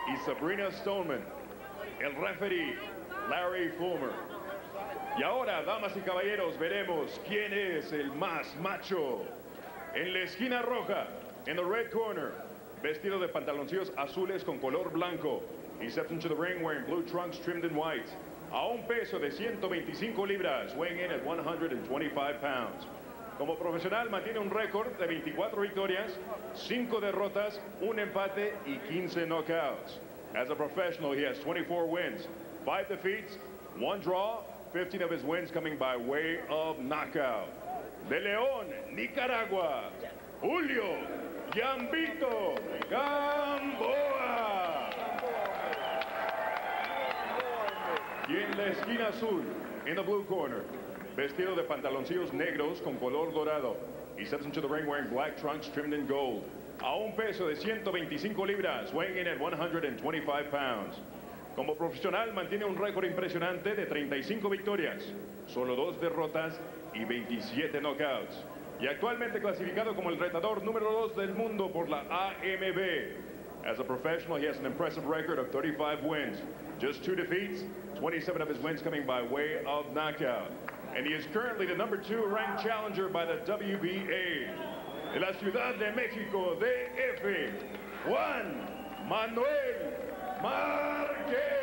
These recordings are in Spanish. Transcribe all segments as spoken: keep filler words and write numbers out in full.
y Sabrina Stoneman. El referee, Larry Fulmer. Y ahora, damas y caballeros, veremos quién es el más macho. En la esquina roja, en the red corner, vestido de pantaloncillos azules con color blanco. He steps into the ring wearing blue trunks trimmed in white. A un peso de ciento veinticinco libras, weighing in at one hundred twenty-five pounds. Como profesional mantiene un récord de veinticuatro victorias, cinco derrotas, un empate y quince knockouts. As a professional, he has twenty-four wins, five defeats, one draw, fifteen of his wins coming by way of knockout. De León, Nicaragua, Julio Gambito Gamboa. Y en la esquina azul, in the blue corner, vestido de pantaloncillos negros con color dorado. He steps into the ring wearing black trunks trimmed in gold. A un peso de ciento veinticinco libras, weighing in at one hundred twenty-five pounds. Como profesional mantiene un récord impresionante de treinta y cinco victorias, solo dos derrotas y veintisiete knockouts. Y actualmente clasificado como el retador número dos del mundo por la A M B. As a professional, he has an impressive record of thirty-five wins, just two defeats, twenty-seven of his wins coming by way of knockout. And he is currently the number two ranked challenger by the W B A. De la Ciudad de México, D F, Juan Manuel Márquez.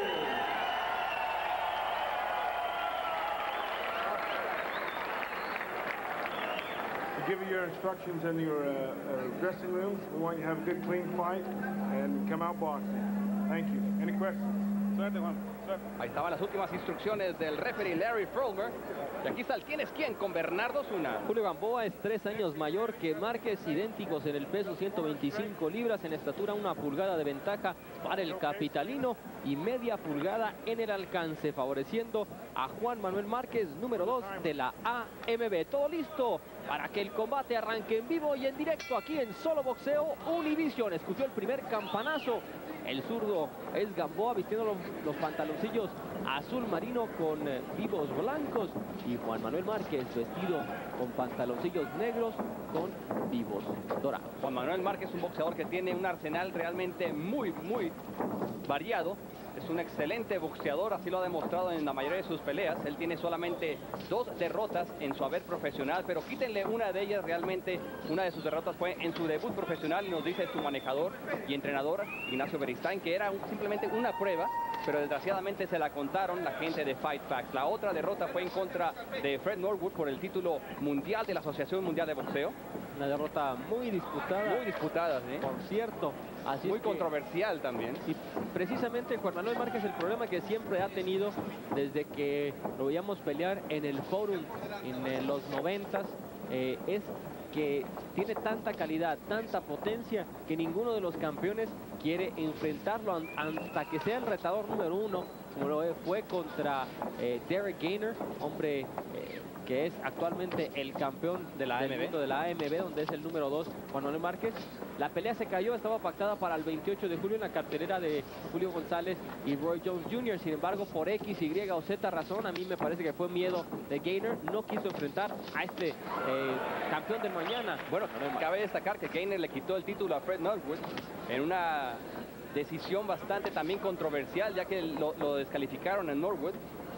To give you your instructions in your uh, uh, dressing rooms, we want you to have a good, clean fight and come out boxing. Thank you. Any questions? Suerte, Juan. Suerte. Ahí estaban las últimas instrucciones del referee Larry Fulmer. Y aquí está el quién es quién con Bernardo Zuna. Julio Gamboa es tres años mayor que Márquez, idénticos en el peso, ciento veinticinco libras, en estatura una pulgada de ventaja para el capitalino y media pulgada en el alcance, favoreciendo a Juan Manuel Márquez, número dos de la A M B. Todo listo para que el combate arranque en vivo y en directo aquí en Solo Boxeo Univisión. Escuchó el primer campanazo. El zurdo es Gamboa vistiendo los, los pantaloncillos azul marino con eh, vivos blancos, y Juan Manuel Márquez vestido con pantaloncillos negros con vivos dorados. Juan Manuel Márquez es un boxeador que tiene un arsenal realmente muy, muy variado. Es un excelente boxeador, así lo ha demostrado en la mayoría de sus peleas. Él tiene solamente dos derrotas en su haber profesional, pero quítenle una de ellas. Realmente una de sus derrotas fue en su debut profesional, y nos dice su manejador y entrenador Ignacio Beristain que era un, simplemente una prueba, pero desgraciadamente se la contaron la gente de Fight Facts. La otra derrota fue en contra de Fred Norwood por el título mundial de la Asociación Mundial de Boxeo. Una derrota muy disputada. Muy disputada, ¿sí? Por cierto. Así muy es que, controversial también. Y precisamente Juan Manuel Márquez, el problema que siempre ha tenido desde que lo veíamos pelear en el Forum en eh, los noventas, eh, es que tiene tanta calidad, tanta potencia, que ninguno de los campeones quiere enfrentarlo hasta que sea el retador número uno, como lo fue contra eh, Derek Gainer, hombre eh, que es actualmente el campeón de la A M B, de la A M B, donde es el número dos, Juan Manuel Márquez. La pelea se cayó, estaba pactada para el veintiocho de julio en la cartelera de Julio González y Roy Jones junior Sin embargo, por X, Y o Z razón, a mí me parece que fue miedo de Gainer, no quiso enfrentar a este eh, campeón del mañana. Bueno, cabe destacar que Gainer le quitó el título a Fred Norwood en una decisión bastante también controversial, ya que lo, lo descalificaron en Norwood.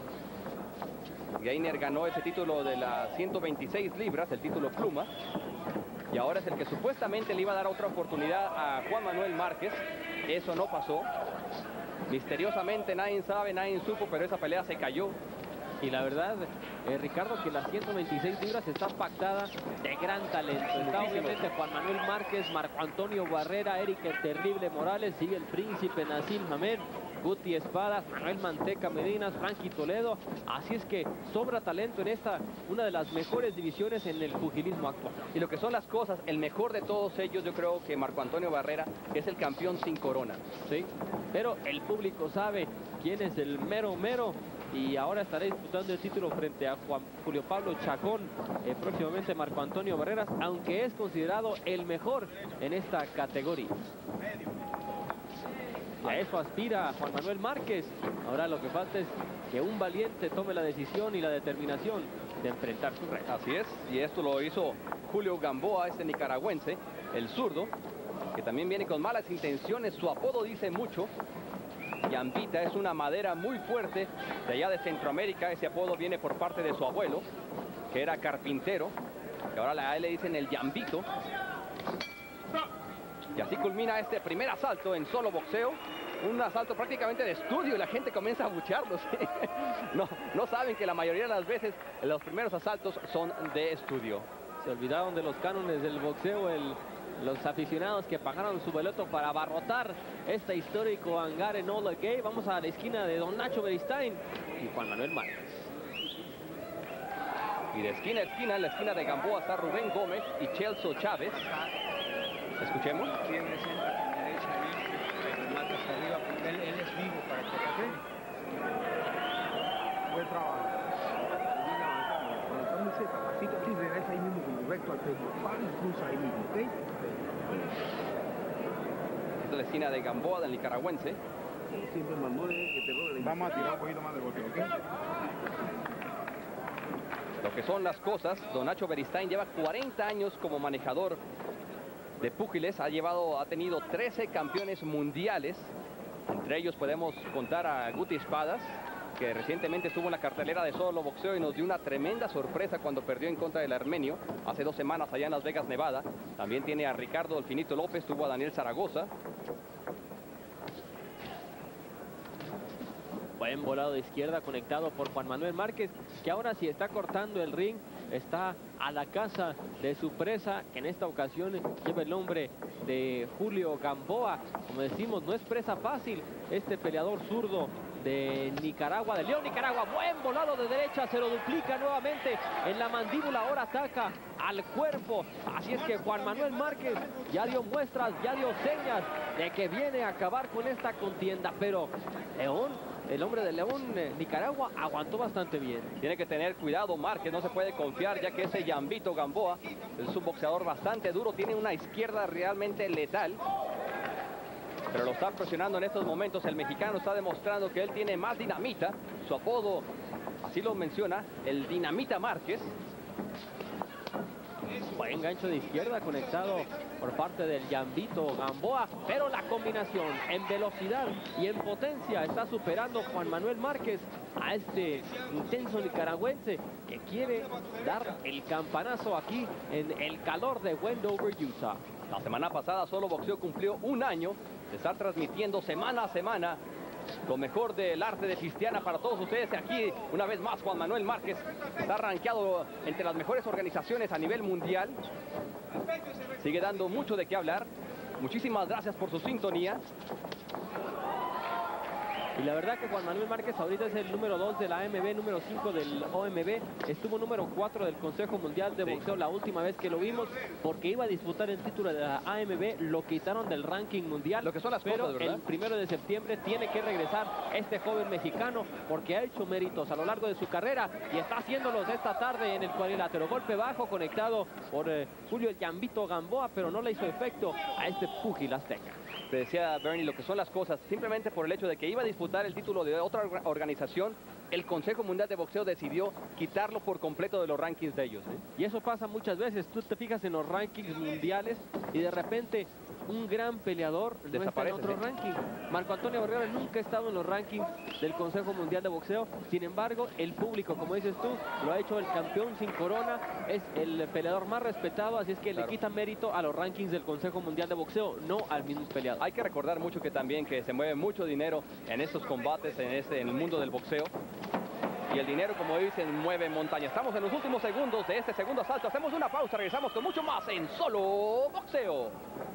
Gainer ganó ese título de las ciento veintiséis libras, el título pluma, y ahora es el que supuestamente le iba a dar otra oportunidad a Juan Manuel Márquez. Eso no pasó. Misteriosamente nadie sabe, nadie supo, pero esa pelea se cayó. Y la verdad, eh, Ricardo, que las ciento veintiséis libras está pactada de gran talento. Está obviamente Juan Manuel Márquez, Marco Antonio Barrera, Eric el Terrible Morales, sigue el Príncipe Nasil Hamed, Guti Espadas, Manuel Manteca Medinas, Frankie Toledo. Así es que sobra talento en esta, una de las mejores divisiones en el pugilismo actual. Y lo que son las cosas, el mejor de todos ellos, yo creo que Marco Antonio Barrera es el campeón sin corona. Sí, pero el público sabe quién es el mero mero. Y ahora estará disputando el título frente a Juan Julio Pablo Chacón, eh, próximamente Marco Antonio Barreras, aunque es considerado el mejor en esta categoría. Y a eso aspira Juan Manuel Márquez. Ahora lo que falta es que un valiente tome la decisión y la determinación de enfrentar su reto. Así es, y esto lo hizo Julio Gamboa, este nicaragüense, el zurdo. que también viene con malas intenciones. Su apodo dice mucho. Yambita es una madera muy fuerte de allá de Centroamérica. Ese apodo viene por parte de su abuelo, que era carpintero. Y ahora a él le dicen el Yambito. Y así culmina este primer asalto en solo boxeo. Un asalto prácticamente de estudio y la gente comienza a abuchearlos. no, no saben que la mayoría de las veces los primeros asaltos son de estudio. Se olvidaron de los cánones del boxeo, el, los aficionados que pagaron su boleto para abarrotar este histórico hangar en Enola Gay. Vamos a la esquina de don Nacho Beristain y Juan Manuel Márquez. Y de esquina a esquina, en la esquina de Gamboa está Rubén Gómez y Chelso Chávez. Escuchemos. ¿Quién me sienta con mi derecha ahí? Me matas arriba porque él, él es vivo para que te Buen trabajo. Cuando estás muy cerca, pasito aquí, regresa ahí mismo como recto al pecho. Y cruza ahí mismo, ¿ok? Esta es la esquina de Gamboa, del nicaragüense. Siempre mamón que te robe. Vamos a tirar un poquito más de golpe, ¿ok? Lo que son las cosas, don Nacho Beristain lleva cuarenta años como manejador de púgiles. Ha llevado, ha tenido trece campeones mundiales. Entre ellos podemos contar a Guti Espadas, que recientemente estuvo en la cartelera de solo boxeo y nos dio una tremenda sorpresa cuando perdió en contra del armenio hace dos semanas allá en Las Vegas, Nevada. También tiene a Ricardo Delfinito López, tuvo a Daniel Zaragoza. Buen volado de izquierda conectado por Juan Manuel Márquez, que ahora sí está cortando el ring, está a la casa de su presa, que en esta ocasión lleva el nombre de Julio Gamboa. Como decimos, no es presa fácil este peleador zurdo de Nicaragua, de León, Nicaragua. Buen volado de derecha, se lo duplica nuevamente en la mandíbula, ahora ataca al cuerpo. Así es que Juan Manuel Márquez ya dio muestras, ya dio señas de que viene a acabar con esta contienda, pero León, el hombre de León, eh, Nicaragua, aguantó bastante bien. Tiene que tener cuidado Márquez, no se puede confiar, ya que ese Yambito Gamboa es un boxeador bastante duro, tiene una izquierda realmente letal. Pero lo está presionando en estos momentos. El mexicano está demostrando que él tiene más dinamita. Su apodo, así lo menciona, el Dinamita Márquez. Buen gancho de izquierda conectado por parte del Yambito Gamboa, pero la combinación en velocidad y en potencia está superando Juan Manuel Márquez a este intenso nicaragüense que quiere dar el campanazo aquí en el calor de Wendover, Utah. La semana pasada Solo Boxeo cumplió un año de estar transmitiendo semana a semana lo mejor del arte de Cristiana para todos ustedes. Aquí, una vez más, Juan Manuel Márquez está rankeado entre las mejores organizaciones a nivel mundial. Sigue dando mucho de qué hablar. Muchísimas gracias por su sintonía. Y la verdad que Juan Manuel Márquez ahorita es el número dos de la A M B, número cinco del O M B. Estuvo número cuatro del Consejo Mundial de Boxeo la última vez que lo vimos, porque iba a disputar el título de la A M B. Lo quitaron del ranking mundial. Lo que son las pero cosas, ¿verdad? El primero de septiembre tiene que regresar este joven mexicano, porque ha hecho méritos a lo largo de su carrera y está haciéndolos esta tarde en el cuadrilátero. Golpe bajo conectado por eh, Julio el Yambito Gamboa, pero no le hizo efecto a este púgil azteca. Te decía Bernie lo que son las cosas, simplemente por el hecho de que iba a disputar el título de otra organización, el Consejo Mundial de Boxeo decidió quitarlo por completo de los rankings de ellos, ¿eh? Y eso pasa muchas veces. Tú te fijas en los rankings mundiales y de repente un gran peleador no desaparece, está en otro ¿sí? ranking. Marco Antonio Barrera nunca ha estado en los rankings del Consejo Mundial de Boxeo. Sin embargo, el público, como dices tú, lo ha hecho el campeón sin corona. Es el peleador más respetado, así es que Claro. le quita mérito a los rankings del Consejo Mundial de Boxeo, no al mismo peleador. Hay que recordar mucho que también que se mueve mucho dinero en estos combates, en, este, en el mundo del boxeo. Y el dinero, como dicen, mueve montañas. Estamos en los últimos segundos de este segundo asalto. Hacemos una pausa, regresamos con mucho más en Solo Boxeo.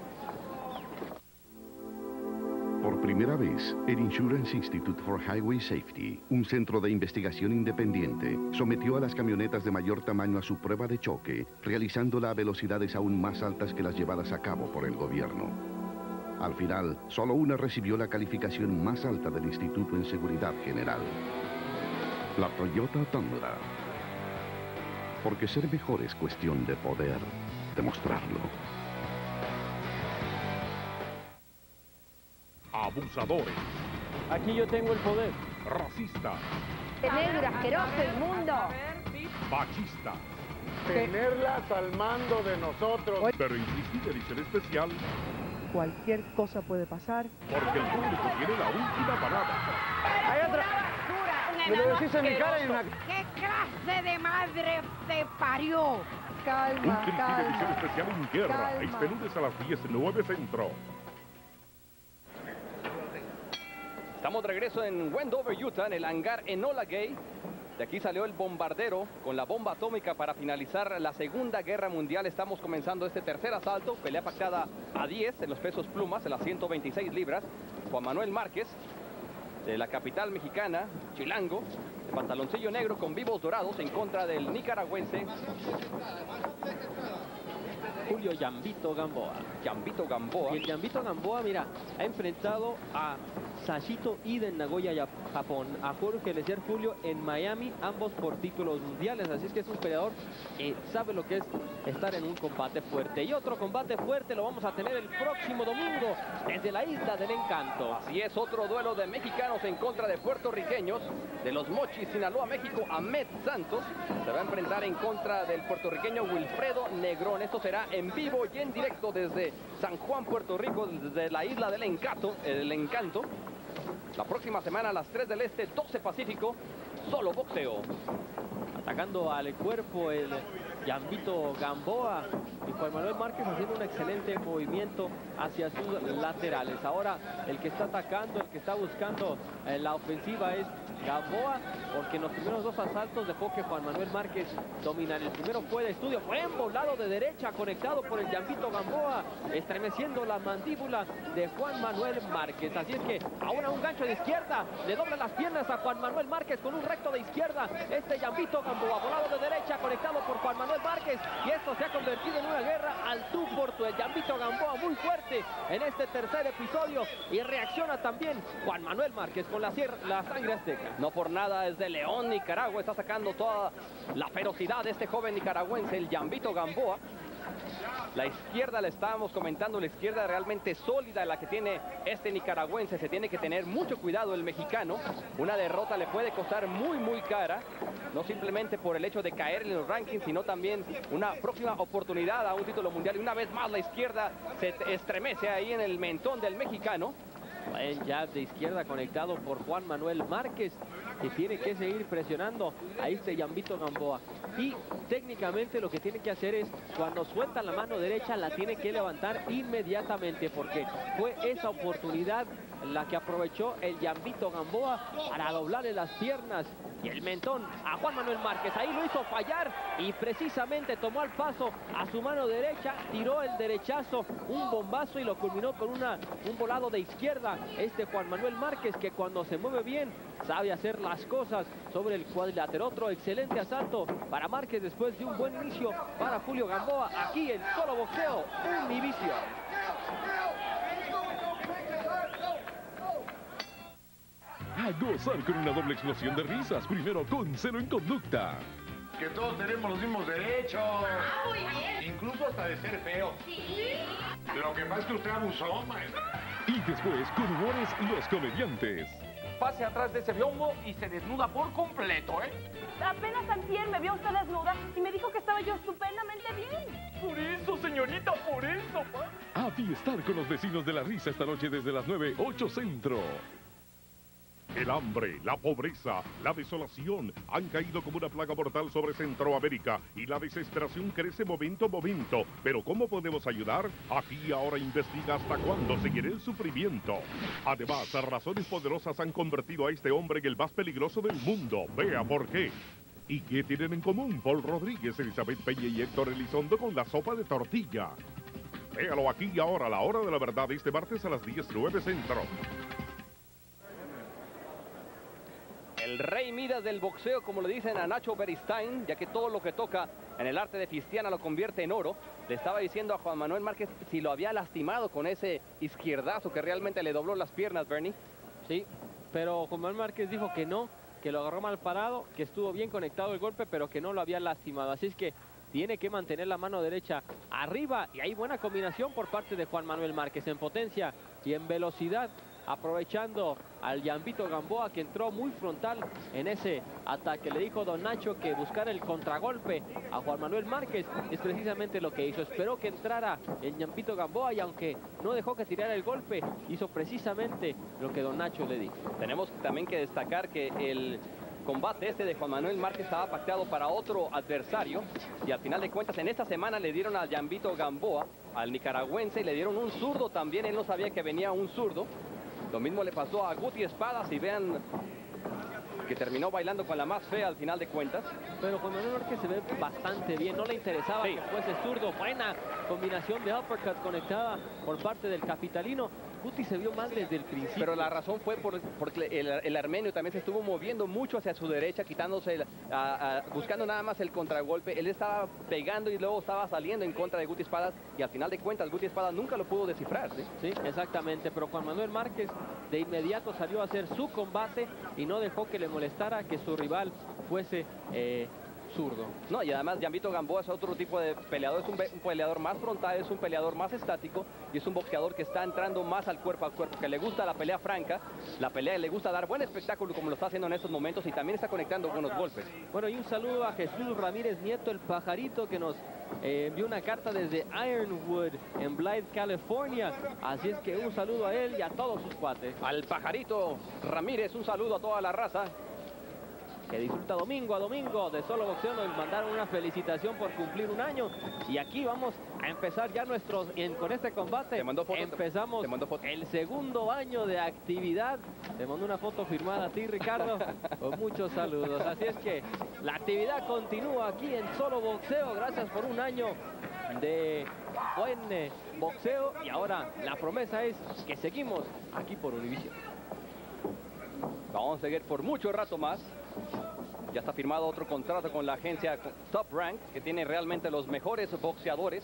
Por primera vez, el Insurance Institute for Highway Safety, un centro de investigación independiente, sometió a las camionetas de mayor tamaño a su prueba de choque, realizándola a velocidades aún más altas que las llevadas a cabo por el gobierno. Al final, solo una recibió la calificación más alta del Instituto en Seguridad General: la Toyota Tundra. Porque ser mejor es cuestión de poder demostrarlo. Abusadores, Aquí yo tengo el poder. racista, Negro, asqueroso, inmundo. machista, Tenerlas al mando de nosotros. pero insistir edición especial cualquier cosa puede pasar. Porque el público tiene la última palabra. Hay otra. Me lo decís en mi cara y una... ¿Qué clase de madre te parió? Calma, Ultimate calma. edición especial en guerra. calma. Este lunes a las diez, nueve Centro. Estamos de regreso en Wendover, Utah, en el hangar Enola Gay. De aquí salió el bombardero con la bomba atómica para finalizar la Segunda Guerra Mundial. Estamos comenzando este tercer asalto. Pelea pactada a diez en los pesos plumas, en las ciento veintiséis libras. Juan Manuel Márquez, de la capital mexicana, chilango, de pantaloncillo negro con vivos dorados en contra del nicaragüense Julio Yambito Gamboa. Yambito Gamboa. Y el Yambito Gamboa, mira, ha enfrentado a Sashito Ida en Nagoya, Ya- Japón, a Jorge Lecer Julio en Miami, ambos por títulos mundiales. Así es que es un peleador que sabe lo que es estar en un combate fuerte. Y otro combate fuerte lo vamos a tener el próximo domingo desde la Isla del Encanto. Así es, otro duelo de mexicanos en contra de puertorriqueños. De los Mochis, Sinaloa, México, Ahmed Santos se va a enfrentar en contra del puertorriqueño Wilfredo Negrón. Esto será en vivo y en directo desde San Juan, Puerto Rico, desde la Isla del Encanto, el Encanto. La próxima semana a las tres del Este, doce Pacífico, solo boxeo. Atacando al cuerpo el Yambito Gamboa y Juan Manuel Márquez haciendo un excelente movimiento hacia sus laterales. Ahora el que está atacando, el que está buscando eh, la ofensiva es Gamboa, porque en los primeros dos asaltos dejó que Juan Manuel Márquez dominara. El primero fue de estudio, fue volado de derecha, conectado por el Yambito Gamboa, estremeciendo la mandíbula de Juan Manuel Márquez. Así es que ahora un gancho de izquierda, le dobla las piernas a Juan Manuel Márquez con un recto de izquierda. Este Yambito Gamboa, volado de derecha, conectado por Juan Manuel Márquez, y esto se ha convertido en una guerra al tú por tú. El Yambito Gamboa muy fuerte en este tercer episodio, y reacciona también Juan Manuel Márquez con la, la sangre azteca. No por nada, desde León, Nicaragua, está sacando toda la ferocidad de este joven nicaragüense, el Yambito Gamboa. La izquierda, le estábamos comentando, la izquierda realmente sólida, la que tiene este nicaragüense. Se tiene que tener mucho cuidado el mexicano. Una derrota le puede costar muy, muy cara. No simplemente por el hecho de caer en los rankings, sino también una próxima oportunidad a un título mundial. Y una vez más la izquierda se estremece ahí en el mentón del mexicano. El jab de izquierda conectado por Juan Manuel Márquez, que tiene que seguir presionando a este Yambito Gamboa. Y técnicamente lo que tiene que hacer es, cuando suelta la mano derecha, la tiene que levantar inmediatamente, porque fue esa oportunidad la que aprovechó el Yambito Gamboa para doblarle las piernas y el mentón a Juan Manuel Márquez. Ahí lo hizo fallar y precisamente tomó al paso a su mano derecha, tiró el derechazo, un bombazo, y lo culminó con una, un volado de izquierda. Este Juan Manuel Márquez, que cuando se mueve bien sabe hacer las cosas sobre el cuadrilátero. Otro excelente asalto para Márquez después de un buen inicio para Julio Gamboa aquí en Solo Boxeo Univision. A gozar con una doble explosión de risas, primero con Cero en Conducta. Que todos tenemos los mismos derechos. Ah, muy bien. Incluso hasta de ser feo. Sí. Lo que pasa es que usted abusó, maestra. Y después con humores los comediantes. Pase atrás de ese biombo y se desnuda por completo, ¿eh? Apenas antier me vio usted desnuda y me dijo que estaba yo estupendamente bien. Por eso, señorita, por eso. A fiestar con los vecinos de la risa esta noche desde las nueve, ocho Centro. El hambre, la pobreza, la desolación han caído como una plaga mortal sobre Centroamérica y la desesperación crece momento a momento. Pero ¿cómo podemos ayudar? Aquí ahora investiga hasta cuándo seguirá el sufrimiento. Además, razones poderosas han convertido a este hombre en el más peligroso del mundo. Vea por qué. ¿Y qué tienen en común Paul Rodríguez, Elizabeth Peña y Héctor Elizondo con la sopa de tortilla? Véalo aquí y ahora, a la hora de la verdad, este martes a las diez, nueve Centro. El rey Midas del boxeo, como le dicen a Nacho Beristain, ya que todo lo que toca en el arte de Fistiana lo convierte en oro. Le estaba diciendo a Juan Manuel Márquez si lo había lastimado con ese izquierdazo que realmente le dobló las piernas, Bernie. Sí, pero Juan Manuel Márquez dijo que no, que lo agarró mal parado, que estuvo bien conectado el golpe, pero que no lo había lastimado. Así es que tiene que mantener la mano derecha arriba, y hay buena combinación por parte de Juan Manuel Márquez en potencia y en velocidad. aprovechando al Yambito Gamboa, que entró muy frontal en ese ataque. Le dijo don Nacho que buscar el contragolpe a Juan Manuel Márquez, es precisamente lo que hizo. Esperó que entrara el Yambito Gamboa y aunque no dejó que tirara el golpe, hizo precisamente lo que don Nacho le dijo. Tenemos también que destacar que el combate este de Juan Manuel Márquez estaba pactado para otro adversario y al final de cuentas en esta semana le dieron al Yambito Gamboa, al nicaragüense, y le dieron un zurdo también. Él no sabía que venía un zurdo. Lo mismo le pasó a Guti Espadas y vean que terminó bailando con la más fea al final de cuentas. Pero Juan Manuel Márquez se ve bastante bien, no le interesaba sí. que fuese zurdo. Buena combinación de uppercut conectada por parte del capitalino. Guti se vio mal desde el principio. Pero la razón fue por, porque el, el armenio también se estuvo moviendo mucho hacia su derecha, quitándose, el, a, a, buscando nada más el contragolpe. Él estaba pegando y luego estaba saliendo en contra de Guti Espadas y al final de cuentas Guti Espadas nunca lo pudo descifrar. ¿sí? Sí, exactamente, pero Juan Manuel Márquez de inmediato salió a hacer su combate y no dejó que le molestara que su rival fuese eh, zurdo. No, y además Yambito Gamboa es otro tipo de peleador, es un, un peleador más frontal, es un peleador más estático y es un boxeador que está entrando más al cuerpo a cuerpo, que le gusta la pelea franca, la pelea, le gusta dar buen espectáculo como lo está haciendo en estos momentos y también está conectando buenos golpes. Bueno, y un saludo a Jesús Ramírez Nieto, el pajarito, que nos eh, envió una carta desde Ironwood en Blythe, California. Así es que un saludo a él y a todos sus cuates. Al pajarito Ramírez, un saludo a toda la raza que disfruta domingo a domingo de Solo Boxeo. Nos mandaron una felicitación por cumplir un año y aquí vamos a empezar ya nuestros en, con este combate. Te mandó foto, empezamos te mandó foto. El segundo año de actividad. Te mando una foto firmada a ti, Ricardo, con muchos saludos. Así es que la actividad continúa aquí en Solo Boxeo. Gracias por un año de buen eh, boxeo y ahora la promesa es que seguimos aquí por Univision. Vamos a seguir por mucho rato más. Ya está firmado otro contrato con la agencia Top Rank, que tiene realmente los mejores boxeadores.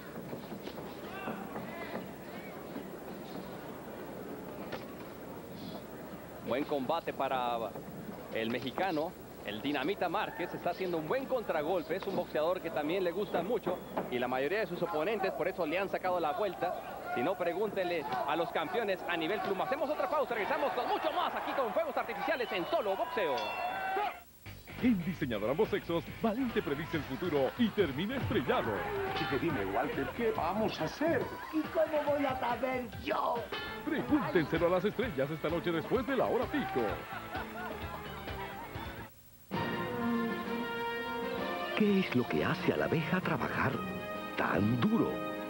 Buen combate para el mexicano, el Dinamita Márquez. Está haciendo un buen contragolpe. Es un boxeador que también le gusta mucho y la mayoría de sus oponentes por eso le han sacado la vuelta. Si no, pregúntenle a los campeones a nivel pluma. Hacemos otra pausa, regresamos con mucho más aquí con Fuegos Artificiales en Solo Boxeo. En Diseñador Ambos Sexos, Valente predice el futuro y termina estrellado. Así que dime, Walter, ¿qué vamos a hacer? ¿Y cómo voy a saber yo? Pregúntenselo a las estrellas esta noche después de la hora pico. ¿Qué es lo que hace a la abeja trabajar tan duro?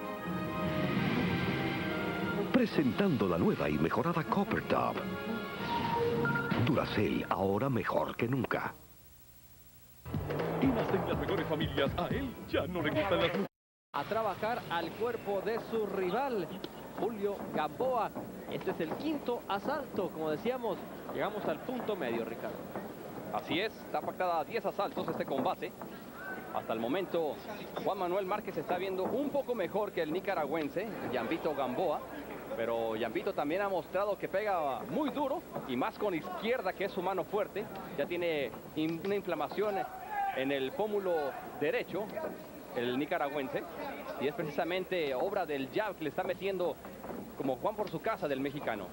Presentando la nueva y mejorada Copper Top. Duracell, ahora mejor que nunca. Y nacen las mejores familias. A él ya no le gustan las mujeres. A trabajar al cuerpo de su rival, Julio Gamboa. Este es el quinto asalto, como decíamos. Llegamos al punto medio, Ricardo. Así es, está pactada a diez asaltos este combate. Hasta el momento, Juan Manuel Márquez está viendo un poco mejor que el nicaragüense, Yambito Gamboa. Pero Yambito también ha mostrado que pega muy duro y más con izquierda, que es su mano fuerte. Ya tiene in, una inflamación en el pómulo derecho, el nicaragüense. Y es precisamente obra del jab que le está metiendo como Juan por su casa del mexicano.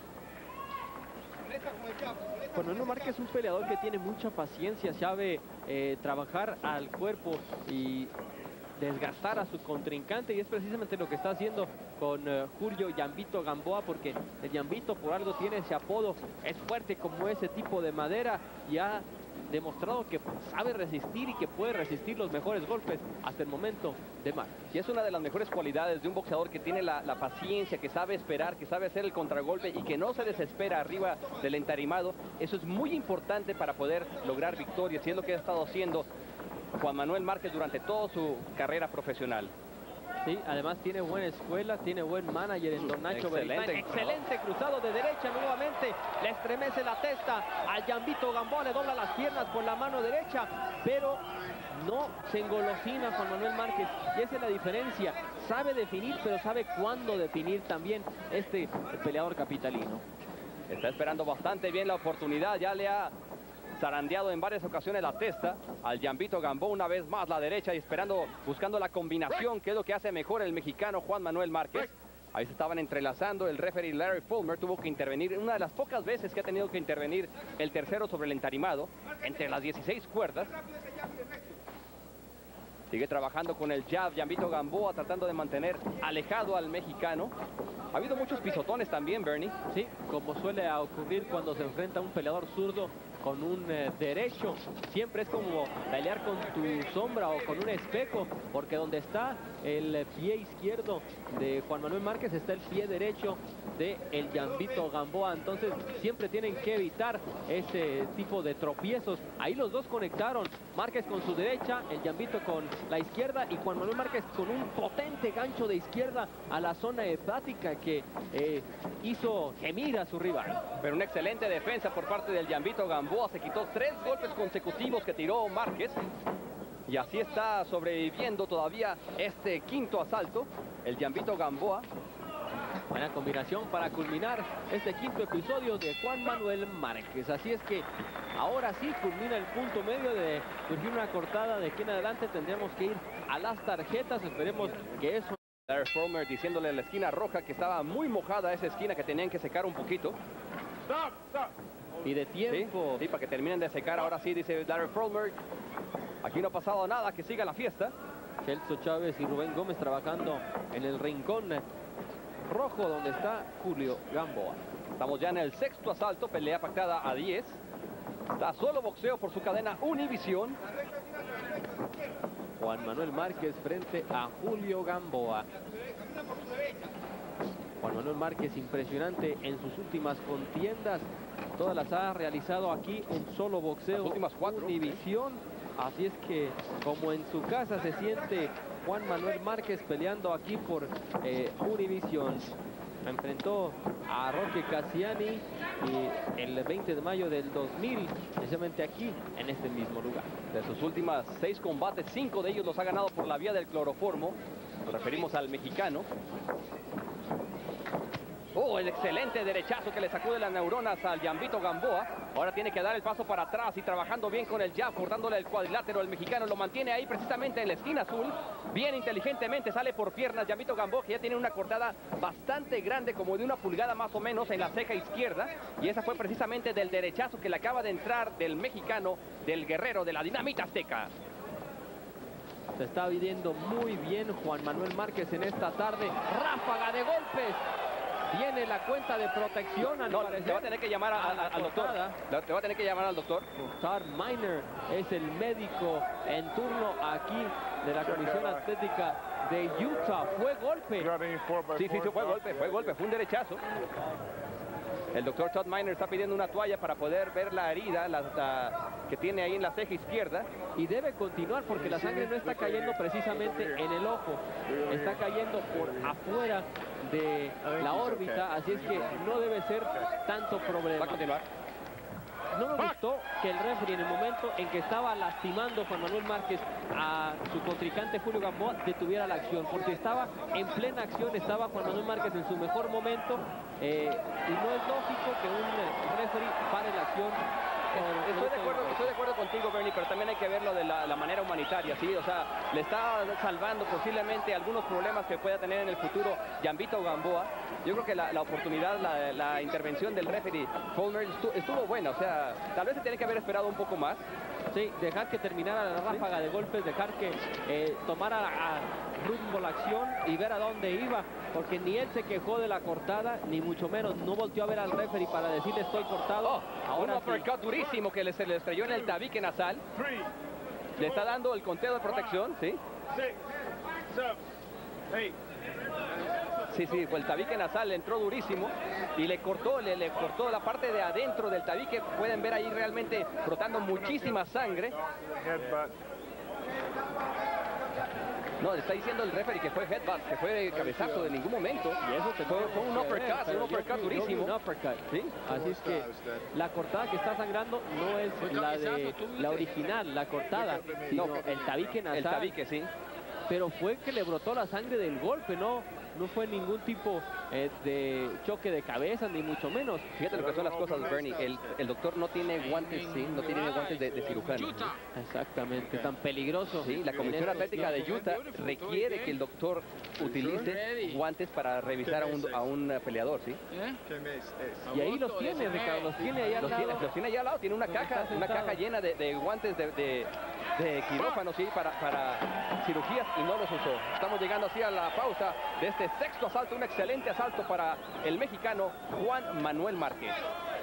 Juan Manuel Márquez es un peleador que tiene mucha paciencia, sabe eh, trabajar al cuerpo y desgastar a su contrincante, y es precisamente lo que está haciendo con uh, Julio Yambito Gamboa, porque el Yambito por algo tiene ese apodo, es fuerte como ese tipo de madera y ha demostrado que sabe resistir y que puede resistir los mejores golpes hasta el momento de Márquez. Y es una de las mejores cualidades de un boxeador, que tiene la, la paciencia, que sabe esperar, que sabe hacer el contragolpe y que no se desespera arriba del entarimado. Eso es muy importante para poder lograr victorias y es lo que ha estado haciendo Juan Manuel Márquez durante toda su carrera profesional. Sí, además tiene buena escuela, tiene buen manager en don Nacho Beristain. Excelente cruzado de derecha nuevamente, le estremece la testa a Yambito Gamboa, le dobla las piernas con la mano derecha, pero no se engolosina Juan Manuel Márquez, y esa es la diferencia. Sabe definir, pero sabe cuándo definir también este peleador capitalino. Está esperando bastante bien la oportunidad, ya le ha zarandeado en varias ocasiones la testa al Yambito Gamboa, una vez más la derecha y esperando, buscando la combinación, que es lo que hace mejor el mexicano Juan Manuel Márquez. Ahí se estaban entrelazando. El referee Larry Fulmer tuvo que intervenir. Una de las pocas veces que ha tenido que intervenir el tercero sobre el entarimado. Entre las dieciséis cuerdas. Sigue trabajando con el jab Gambito Gamboa, tratando de mantener alejado al mexicano. Ha habido muchos pisotones también, Bernie. Sí, como suele ocurrir cuando se enfrenta un peleador zurdo con un eh, derecho. Siempre es como pelear con tu sombra o con un espejo, porque donde está el pie izquierdo de Juan Manuel Márquez está el pie derecho de el Gambito Gamboa. Entonces siempre tienen que evitar ese tipo de tropiezos. Ahí los dos conectaron. Márquez con su derecha, el Gambito con la izquierda y Juan Manuel Márquez con un potente gancho de izquierda a la zona hepática que eh, hizo gemir a su rival. Pero una excelente defensa por parte del Gambito Gamboa. Se quitó tres golpes consecutivos que tiró Márquez. Y así está sobreviviendo todavía este quinto asalto. El Gambito Gamboa. Buena combinación para culminar este quinto episodio de Juan Manuel Márquez. Así es que ahora sí culmina el punto medio de surgir una cortada. De aquí en adelante tendremos que ir a las tarjetas. Esperemos que eso... Larry Fulmer diciéndole a la esquina roja que estaba muy mojada esa esquina, que tenían que secar un poquito. Stop, stop. Y de tiempo. Sí, sí, para que terminen de secar. Ahora sí, dice Larry Fulmer. Aquí no ha pasado nada, que siga la fiesta. Celso Chávez y Rubén Gómez trabajando en el rincón rojo donde está Julio Gamboa. Estamos ya en el sexto asalto, pelea pactada a diez. Está solo boxeo por su cadena Univisión. Juan Manuel Márquez frente a Julio Gamboa. Juan Manuel Márquez impresionante en sus últimas contiendas. Todas las ha realizado aquí en solo boxeo. Las últimas cuatro. Univisión. Así es que como en su casa se siente Juan Manuel Márquez peleando aquí por eh, Univisión. Enfrentó a Roque Cassiani y el veinte de mayo del dos mil, precisamente aquí en este mismo lugar. De sus últimas seis combates, cinco de ellos los ha ganado por la vía del cloroformo. Nos referimos al mexicano. Oh, el excelente derechazo que le sacude las neuronas al Gambito Gamboa. Ahora tiene que dar el paso para atrás y trabajando bien con el jab, cortándole el cuadrilátero. El mexicano lo mantiene ahí precisamente en la esquina azul. Bien inteligentemente sale por piernas Gambito Gamboa, que ya tiene una cortada bastante grande, como de una pulgada más o menos en la ceja izquierda. Y esa fue precisamente del derechazo que le acaba de entrar del mexicano, del guerrero de la dinamita azteca. Se está viviendo muy bien Juan Manuel Márquez en esta tarde. Ráfaga de golpes. Viene la cuenta de protección al no, parecer. Te va a tener que llamar a, a, al doctor. Te va a tener que llamar al doctor. Todd Miner es el médico en turno aquí de la Comisión Atlética de Utah. Fue golpe. Sí, sí, sí, fue golpe, fue golpe, fue un derechazo. El doctor Todd Miner está pidiendo una toalla para poder ver la herida la, la, que tiene ahí en la ceja izquierda. Y debe continuar porque la sangre no está cayendo precisamente en el ojo. Está cayendo por afuera de la órbita, así es que no debe ser tanto problema. Va a continuar. No me gustó que el referee en el momento en que estaba lastimando Juan Manuel Márquez a su contrincante Julio Gamboa detuviera la acción, porque estaba en plena acción, estaba Juan Manuel Márquez en su mejor momento eh, y no es lógico que un referee pare la acción. Estoy de, acuerdo, estoy de acuerdo contigo, Bernie, pero también hay que verlo de la, la manera humanitaria, ¿sí? O sea, le está salvando posiblemente algunos problemas que pueda tener en el futuro Gambito Gamboa. Yo creo que la, la oportunidad, la, la intervención del referee Fulmer estuvo, estuvo buena, o sea, tal vez se tiene que haber esperado un poco más. Sí, dejar que terminara la ráfaga de golpes, dejar que eh, tomara a rumbo la acción y ver a dónde iba, porque ni él se quejó de la cortada, ni mucho menos, no volteó a ver al referee para decirle estoy cortado. Oh, ahora un uppercut sí. durísimo que le, se le estrelló en el tabique nasal. Le está dando el conteo de protección, ¿sí? Sí, sí, el tabique nasal le entró durísimo y le cortó, le, le cortó la parte de adentro del tabique. Pueden ver ahí realmente brotando muchísima sangre. No, le está diciendo el referee que fue headbutt, que fue cabezazo de ningún momento. Y eso te fue, fue un uppercut, un uppercut durísimo. Un uppercut. ¿Sí? Así es que la cortada que está sangrando no es la de la original, la cortada, sino el tabique nasal. El tabique, sí. Pero fue que le brotó la sangre del golpe, ¿no? no fue ningún tipo eh, de choque de cabeza, ni mucho menos. Fíjate lo que son las cosas, Bernie. El, el doctor no tiene guantes, sí, no tiene guantes de, de cirujano. Exactamente, tan peligroso. Sí, la Comisión Atlética de Utah requiere que el doctor utilice guantes para revisar a un, a un peleador, ¿sí? Y ahí los tiene, Ricardo, los tiene ahí al los lado. Tiene, los tiene allá al lado, tiene una caja, una caja llena de, de guantes de, de, de quirófano, sí, para, para cirugías, y no los usó. Estamos llegando así a la pausa de este sexto asalto, un excelente asalto para el mexicano Juan Manuel Márquez.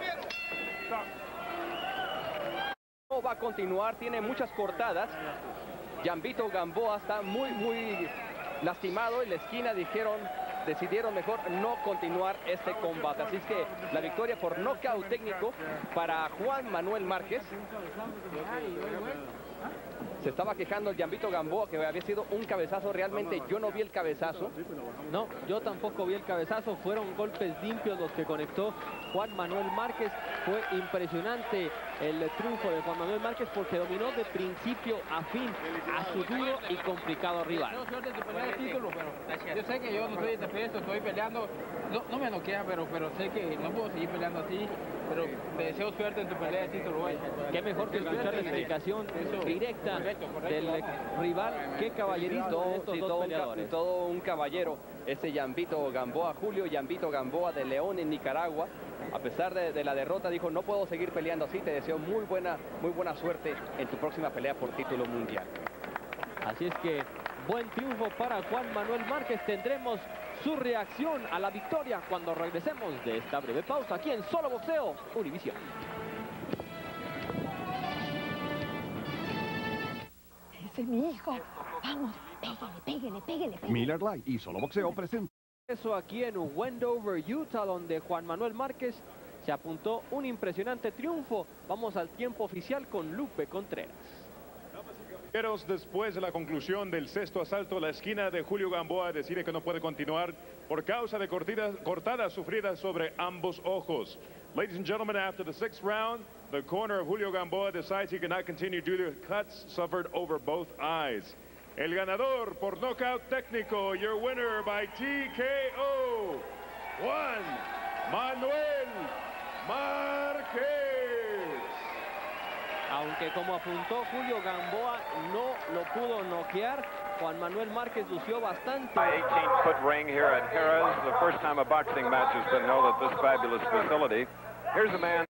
No va a continuar, tiene muchas cortadas. Gambito Gamboa está muy, muy lastimado. En la esquina dijeron, decidieron mejor no continuar este combate. Así es que la victoria por nocaut técnico para Juan Manuel Márquez. Se estaba quejando el Gambito Gamboa que había sido un cabezazo. Realmente yo no vi el cabezazo. No, yo tampoco vi el cabezazo. Fueron golpes limpios los que conectó Juan Manuel Márquez. Fue impresionante el triunfo de Juan Manuel Márquez porque dominó de principio a fin a su duro y complicado rival. Yo sé que yo no soy de peso, estoy peleando, no, no me noquea, pero, pero sé que no puedo seguir peleando así, pero te deseo suerte en tu pelea de título hoy. Qué mejor que escuchar la explicación directa correcto, correcto. del rival. Qué caballerismo todo, de estos sí, dos todo peleadores. Un, todo un caballero, este Gambito Gamboa, Julio Gambito Gamboa de León en Nicaragua. A pesar de, de la derrota, dijo, no puedo seguir peleando así, te deseo muy buena, muy buena suerte en tu próxima pelea por título mundial. Así es que buen triunfo para Juan Manuel Márquez. Tendremos su reacción a la victoria cuando regresemos de esta breve pausa aquí en Solo Boxeo Univisión. Ese es mi hijo. Vamos, pégale, pégale, pégale, pégale. Miller Lite y Solo Boxeo presenta. Eso aquí en Wendover, Utah, donde Juan Manuel Márquez se apuntó un impresionante triunfo. Vamos al tiempo oficial con Lupe Contreras. Después de la conclusión del sexto asalto, la esquina de Julio Gamboa decide que no puede continuar por causa de cortidas, cortadas sufridas sobre ambos ojos. Ladies and gentlemen, after the sixth round, the corner of Julio Gamboa decides he cannot continue due to cuts suffered over both eyes. El ganador por nocaut técnico, your winner by T K O, Juan Manuel Márquez. Aunque como apuntó Julio Gamboa, no lo pudo noquear. Juan Manuel Márquez lució bastante. eighteen foot ring here at Harrah's, the first time a boxing match has been held at this fabulous facility. Here's a man